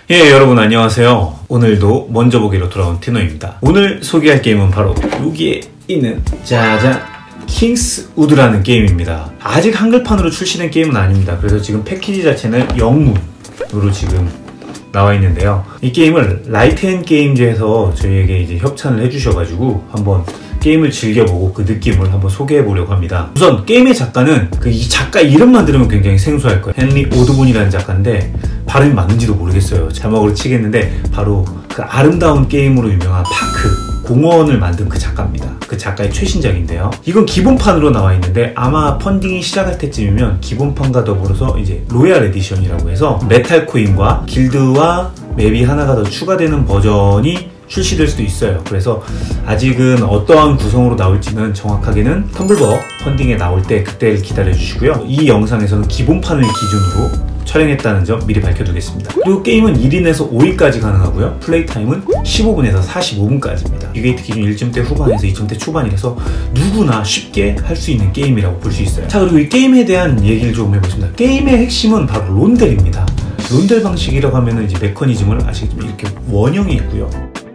예, 여러분 안녕하세요. 오늘도 먼저 보기로 돌아온 티노입니다. 오늘 소개할 게임은 바로 여기에 있는 짜잔 킹스우드라는 게임입니다. 아직 한글판으로 출시된 게임은 아닙니다. 그래서 지금 패키지 자체는 영문으로 지금 나와 있는데요. 이 게임을 라이트앤게임즈에서 저희에게 이제 협찬을 해주셔가지고 한번 게임을 즐겨보고 그 느낌을 한번 소개해보려고 합니다. 우선 게임의 작가는 이 작가 이름만 들으면 굉장히 생소할 거예요. 헨리 오드본이라는 작가인데 발음이 맞는지도 모르겠어요. 자막으로 치겠는데 바로 그 아름다운 게임으로 유명한 파크 공원을 만든 그 작가입니다. 그 작가의 최신작인데요. 이건 기본판으로 나와 있는데 아마 펀딩이 시작할 때쯤이면 기본판과 더불어서 이제 로얄 에디션이라고 해서 메탈 코인과 길드와 맵이 하나가 더 추가되는 버전이 출시될 수도 있어요. 그래서 아직은 어떠한 구성으로 나올지는 정확하게는 텀블벅 펀딩에 나올 때 그때를 기다려 주시고요. 이 영상에서는 기본판을 기준으로 촬영했다는 점 미리 밝혀두겠습니다. 그리고 게임은 1인에서 5인까지 가능하고요. 플레이 타임은 15분에서 45분까지입니다. 비게이트 기준 1점대 후반에서 2점대 초반이라서 누구나 쉽게 할 수 있는 게임이라고 볼 수 있어요. 자, 그리고 이 게임에 대한 얘기를 좀 해보겠습니다. 게임의 핵심은 바로 론델입니다. 론델 방식이라고 하면 이제 메커니즘을 아시겠지만 이렇게 원형이 있고요.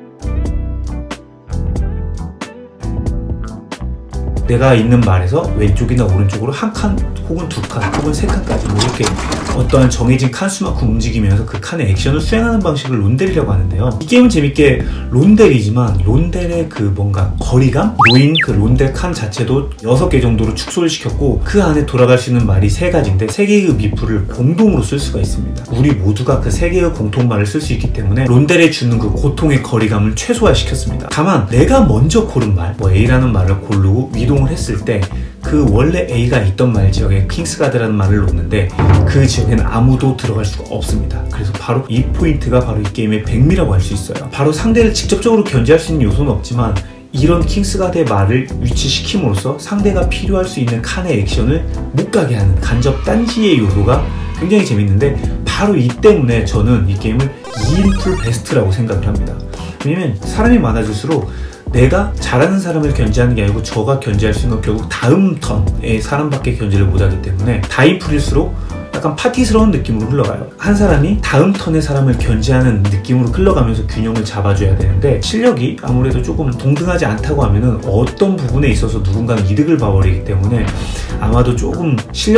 내가 있는 말에서 왼쪽이나 오른쪽으로 한 칸 혹은 두 칸 혹은 세 칸까지 뭐 이렇게 어떠한 정해진 칸수만큼 움직이면서 그 칸의 액션을 수행하는 방식을 론델이라고 하는데요. 이 게임은 재밌게 론델이지만 론델의 그 뭔가 거리감? 놓인 그 론델 칸 자체도 6개 정도로 축소를 시켰고 그 안에 돌아갈 수 있는 말이 3가지인데 3개의 미프를 공동으로 쓸 수가 있습니다. 우리 모두가 그 3개의 공통말을 쓸 수 있기 때문에 론델에 주는 그 고통의 거리감을 최소화시켰습니다. 다만 내가 먼저 고른 말, 뭐 A라는 말을 고르고 이동을 했을 때 그 원래 A가 있던 말 지역에 킹스가드라는 말을 놓는데 그 지역에는 아무도 들어갈 수가 없습니다. 그래서 바로 이 포인트가 바로 이 게임의 백미라고 할 수 있어요. 바로 상대를 직접적으로 견제할 수 있는 요소는 없지만 이런 킹스가드의 말을 위치시킴으로써 상대가 필요할 수 있는 칸의 액션을 못 가게 하는 간접 딴지의 요소가 굉장히 재밌는데 바로 이 때문에 저는 이 게임을 2인 풀 베스트라고 생각을 합니다. 왜냐면 사람이 많아질수록 내가 잘하는 사람을 견제하는 게 아니고 저가 견제할 수 있는 결국 다음 턴에 사람밖에 견제를 못하기 때문에 다인풀일수록 약간 파티스러운 느낌으로 흘러가요. 한 사람이 다음 턴의 사람을 견제하는 느낌으로 흘러가면서 균형을 잡아줘야 되는데 실력이 아무래도 조금 동등하지 않다고 하면은 어떤 부분에 있어서 누군가는 이득을 봐버리기 때문에 아마도 조금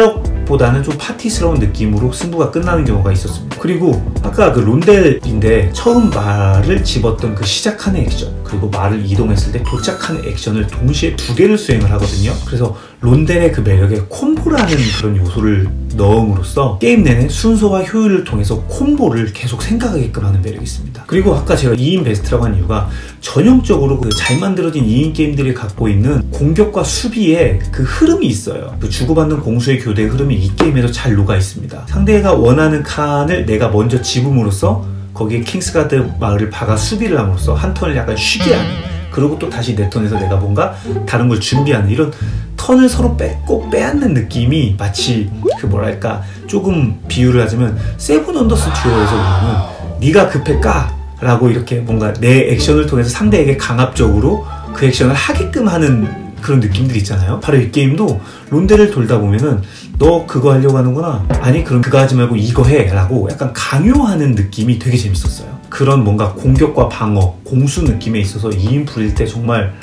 실력보다는 좀 파티스러운 느낌으로 승부가 끝나는 경우가 있었습니다. 그리고 아까 그 론델인데 처음 말을 집었던 그 시작하는 액션 그리고 말을 이동했을 때 도착하는 액션을 동시에 2개를 수행을 하거든요. 그래서 론델의 그 매력에 콤보라는 그런 요소를 넣음으로써 게임 내내 순서와 효율을 통해서 콤보를 계속 생각하게끔 하는 매력이 있습니다. 그리고 아까 제가 2인 베스트라고 한 이유가 전형적으로 그 잘 만들어진 2인 게임들이 갖고 있는 공격과 수비의 그 흐름이 있어요. 그 주고받는 공수의 교대의 흐름이 이 게임에도 잘 녹아 있습니다. 상대가 원하는 칸을 내가 먼저 집음으로써 거기에 킹스가드 마을을 박아 수비를 함으로써 한 턴을 약간 쉬게 하는 그리고 또 다시 내 턴에서 내가 뭔가 다른 걸 준비하는 이런 턴을 서로 뺏고 빼앗는 느낌이 마치 그 뭐랄까 조금 비유를 하자면 세븐 언더스 듀오에서 보면은 네가 급해 까 라고 이렇게 뭔가 내 액션을 통해서 상대에게 강압적으로 그 액션을 하게끔 하는 그런 느낌들이 있잖아요. 바로 이 게임도 론델을 돌다 보면은 너 그거 하려고 하는구나 아니 그럼 그거 하지 말고 이거 해 라고 약간 강요하는 느낌이 되게 재밌었어요. 그런 뭔가 공격과 방어, 공수 느낌에 있어서 2인 풀일 때 정말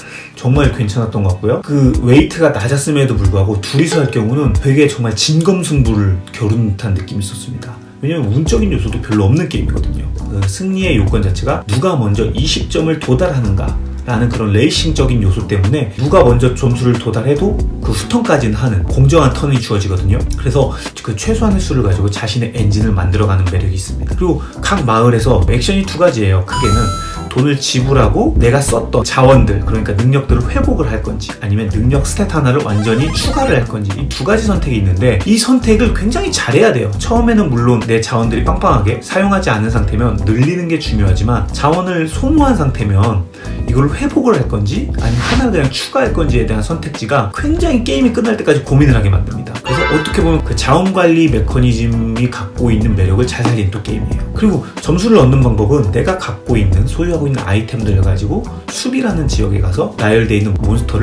괜찮았던 것 같고요. 그 웨이트가 낮았음에도 불구하고 둘이서 할 경우는 되게 정말 진검승부를 겨룬 듯한 느낌이 있었습니다. 왜냐면 운적인 요소도 별로 없는 게임이거든요. 그 승리의 요건 자체가 누가 먼저 20점을 도달하는가 라는 그런 레이싱적인 요소 때문에 누가 먼저 점수를 도달해도 그 후턴까지는 하는 공정한 턴이 주어지거든요. 그래서 그 최소한의 수를 가지고 자신의 엔진을 만들어가는 매력이 있습니다. 그리고 각 마을에서 액션이 2가지예요. 크게는 돈을 지불하고 내가 썼던 자원들 그러니까 능력들을 회복을 할 건지 아니면 능력 스탯 하나를 완전히 추가를 할 건지 이 2가지 선택이 있는데 이 선택을 굉장히 잘해야 돼요. 처음에는 물론 내 자원들이 빵빵하게 사용하지 않은 상태면 늘리는 게 중요하지만 자원을 소모한 상태면 이걸 회복을 할 건지 아니면 하나를 그냥 추가할 건지에 대한 선택지가 굉장히 게임이 끝날 때까지 고민을 하게 만듭니다. 그래서 어떻게 보면 그 자원관리 메커니즘이 갖고 있는 매력을 잘 살린 또 게임이에요. 그리고 점수를 얻는 방법은 내가 갖고 있는 소유하고 있는 아이템들을 가지고 수비라는 지역에 가서 나열되어 있는 몬스터를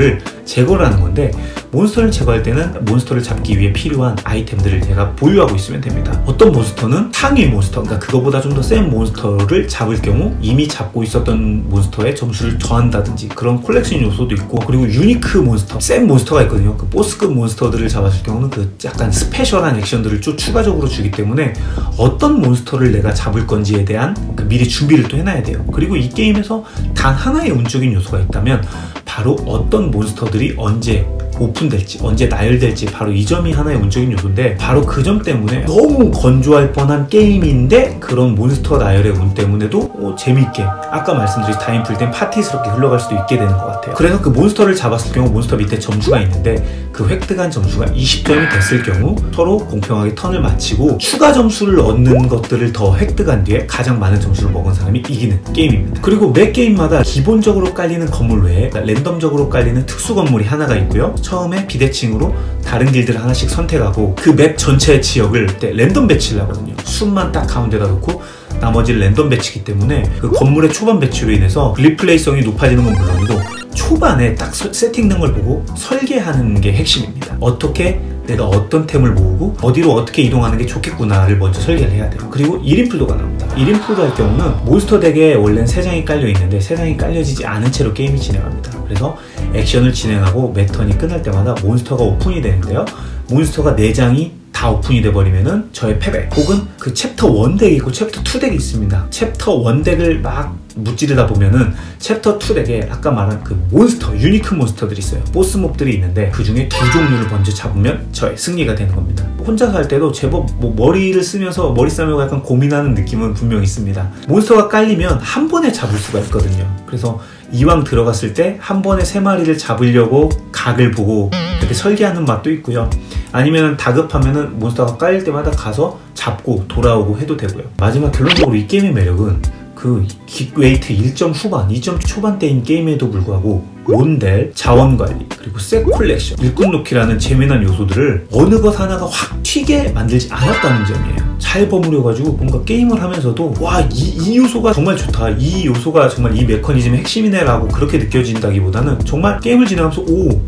제거를 하는 건데, 몬스터를 제거할 때는 몬스터를 잡기 위해 필요한 아이템들을 제가 보유하고 있으면 됩니다. 어떤 몬스터는 상위 몬스터, 그러니까 그거보다 좀 더 센 몬스터를 잡을 경우 이미 잡고 있었던 몬스터의 점수를 더한다든지 그런 콜렉션 요소도 있고, 그리고 유니크 몬스터, 센 몬스터가 있거든요. 그 보스급 몬스터들을 잡았을 경우는 그 약간 스페셜한 액션들을 좀 추가적으로 주기 때문에 어떤 몬스터를 내가 잡을 건지에 대한 그 미리 준비를 또 해놔야 돼요. 그리고 이 게임에서 단 하나의 운적인 요소가 있다면 바로 어떤 몬스터들이 언제 오픈될지, 언제 나열될지, 바로 이 점이 하나의 운적인 요소인데, 바로 그 점 때문에 너무 건조할 뻔한 게임인데 그런 몬스터 나열의 운 때문에도 재미있게, 아까 말씀드린 다인풀 땐 파티스럽게 흘러갈 수도 있게 되는 것 같아요. 그래서 그 몬스터를 잡았을 경우 몬스터 밑에 점수가 있는데, 그 획득한 점수가 20점이 됐을 경우 서로 공평하게 턴을 마치고 추가 점수를 얻는 것들을 더 획득한 뒤에 가장 많은 점수를 먹은 사람이 이기는 게임입니다. 그리고 매 게임마다 기본적으로 깔리는 건물 외에 랜덤적으로 깔리는 특수 건물이 하나가 있고요. 처음에 비대칭으로 다른 길드를 하나씩 선택하고 그 맵 전체 지역을 랜덤 배치를 하거든요. 숲만 딱 가운데다 놓고 나머지를 랜덤 배치기 때문에 그 건물의 초반 배치로 인해서 리플레이성이 높아지는 건 물론이고, 초반에 딱 세팅된 걸 보고 설계하는 게 핵심입니다. 어떻게 내가 어떤 템을 모으고 어디로 어떻게 이동하는 게 좋겠구나를 먼저 설계를 해야 돼요. 그리고 1인풀도가 나옵니다. 1인풀도 할 경우는 몬스터 덱에 원래는 3장이 깔려 있는데 3장이 깔려지지 않은 채로 게임이 진행합니다. 그래서 액션을 진행하고 매 턴이 끝날 때마다 몬스터가 오픈이 되는데요. 몬스터가 4장이 다 오픈이 돼버리면은 저의 패배, 혹은 그 챕터 1 덱이 있고 챕터 2 덱이 있습니다. 챕터 1 덱을 막 무찌르다 보면은 챕터 2 덱에 아까 말한 그 몬스터, 유니크 몬스터들이 있어요. 보스 몹들이 있는데 그 중에 2종류를 먼저 잡으면 저의 승리가 되는 겁니다. 혼자서 할 때도 제법 머리를 쓰면서 머리 싸매고 약간 고민하는 느낌은 분명히 있습니다. 몬스터가 깔리면 한 번에 잡을 수가 있거든요. 그래서 이왕 들어갔을 때 한 번에 3마리를 잡으려고 각을 보고 이렇게 설계하는 맛도 있고요. 아니면 다급하면은 몬스터가 깔릴 때마다 가서 잡고 돌아오고 해도 되고요. 마지막 결론적으로 이 게임의 매력은 그 킥웨이트 1점 후반, 2점 초반대인 게임에도 불구하고 론델, 자원관리, 그리고 셋 콜렉션, 일꾼 놓기라는 재미난 요소들을 어느 것 하나가 확 튀게 만들지 않았다는 점이에요. 잘 버무려가지고 뭔가 게임을 하면서도 와, 이 요소가 정말 좋다, 이 요소가 정말 이 메커니즘의 핵심이네 라고 그렇게 느껴진다기보다는 정말 게임을 진행하면서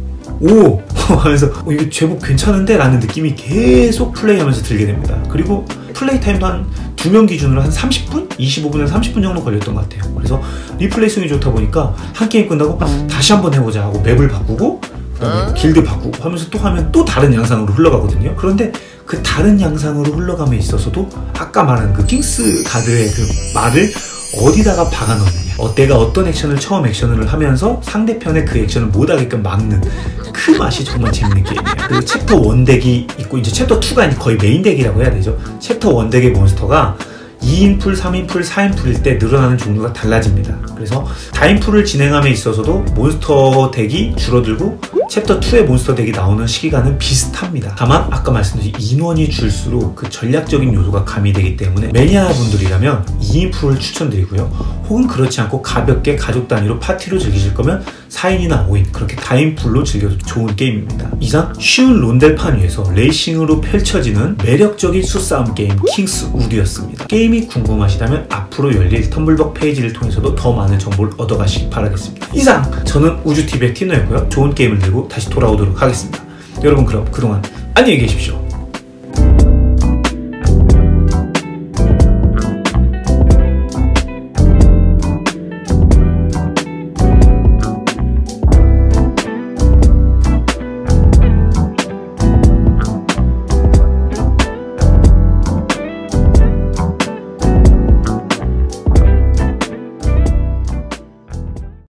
오 하면서 이거 제법 괜찮은데? 라는 느낌이 계속 플레이하면서 들게 됩니다. 그리고 플레이 타임도 한 2명 기준으로 한 30분? 25분에서 30분 정도 걸렸던 것 같아요. 그래서 리플레이성이 좋다 보니까 한 게임 끝나고 다시 한번 해보자 하고 맵을 바꾸고 그다음에 길드 바꾸고 하면서 또 하면 또 다른 양상으로 흘러가거든요. 그런데 그 다른 양상으로 흘러감에 있어서도 아까 말한 그 킹스 가드의 그 말을 어디다가 박아 넣느냐, 내가 어떤 액션을 처음 액션을 하면서 상대편의 그 액션을 못하게끔 막는 그 맛이 정말 재밌는 게임이에요. 그리고 챕터 1 덱이 있고, 이제 챕터 2가 거의 메인 덱이라고 해야 되죠. 챕터 1 덱의 몬스터가 2인풀, 3인풀, 4인풀일 때 늘어나는 종류가 달라집니다. 그래서 다인풀을 진행함에 있어서도 몬스터 덱이 줄어들고 챕터 2의 몬스터 덱이 나오는 시기간은 비슷합니다. 다만 아까 말씀드린 인원이 줄수록 그 전략적인 요소가 가미되기 때문에 매니아 분들이라면 2인풀을 추천드리고요. 혹은 그렇지 않고 가볍게 가족 단위로 파티로 즐기실 거면 4인이나 5인, 그렇게 다인풀로 즐겨도 좋은 게임입니다. 이상 쉬운 론델판 위에서 레이싱으로 펼쳐지는 매력적인 수싸움 게임 킹스 우드였습니다. 게임이 궁금하시다면 앞으로 열릴 텀블벅 페이지를 통해서도 더 많은 정보를 얻어가시기 바라겠습니다. 이상 저는 우주TV의 티노였고요. 좋은 게임을 들고 다시 돌아오도록 하겠습니다. 여러분 그럼 그동안 안녕히 계십시오.